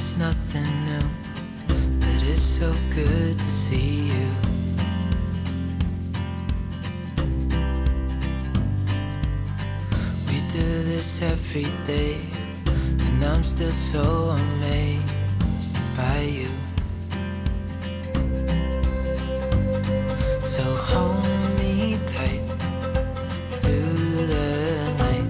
It's nothing new, but it's so good to see you. We do this every day, and I'm still so amazed by you. So hold me tight through the night.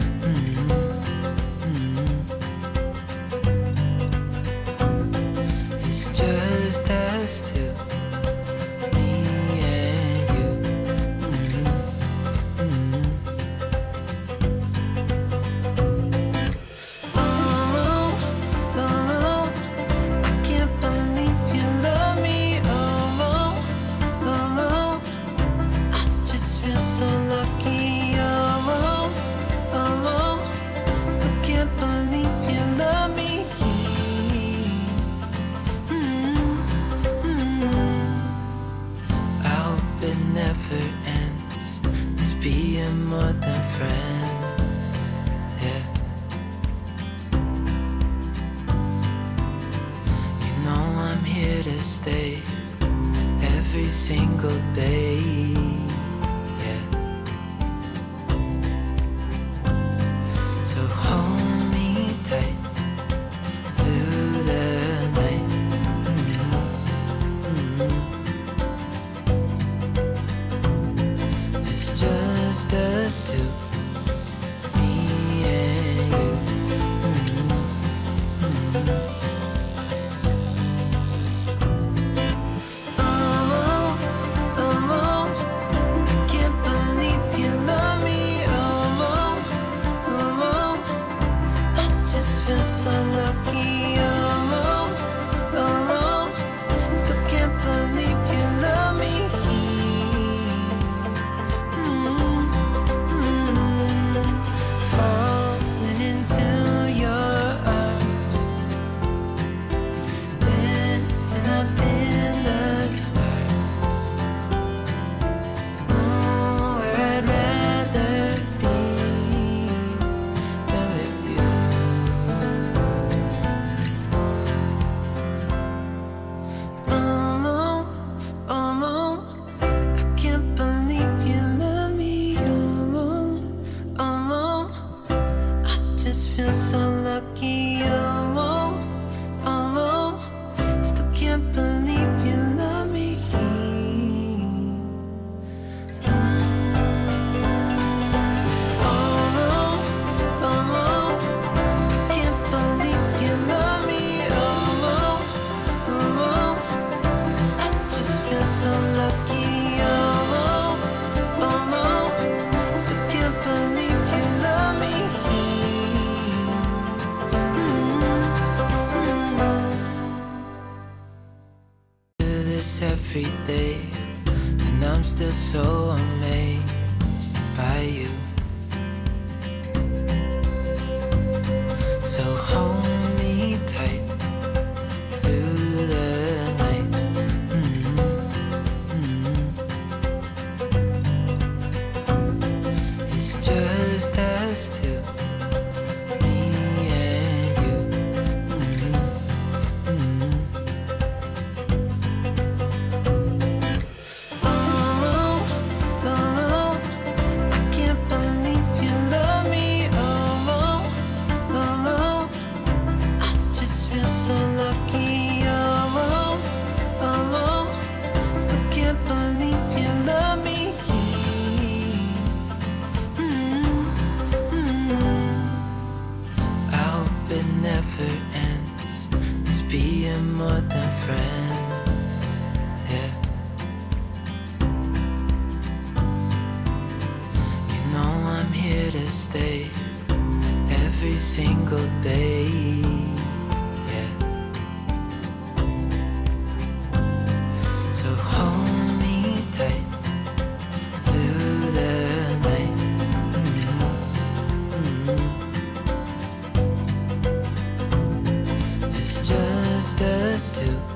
It's just us two, me and you. Oh, oh, I can't believe you love me. Oh, oh, I just feel so lucky. Oh, oh, still can't believe you love me. I hope it never ends, this being more than friends, yeah. You know I'm here to stay every single day, yeah. So hold me tight through the night. It's just us two, me and you. Oh, oh, I can't believe you love me. Oh, oh, I just feel so lucky. Oh, oh, still can't believe you love me. Falling into your arms, dancing up in the stars. Oh, where I'd rather be than with you. Oh, oh, I can't believe you love me. Oh, I just feel so lucky. Oh, still can't believe you love me. Oh, I can't believe you love me. Oh, I just feel so lucky. Oh, still can't believe you love me. Do this every day, and I'm still so amazed by you. So hold me tight through the night. It's just us two, me and you. Oh, I can't believe you love me. Oh, I just feel so lucky. Oh, still can't believe you love me. I hope it never ends, this being more than friends, yeah. You know I'm here to stay every single day, yeah. So hold me tight through the night. It's just us two.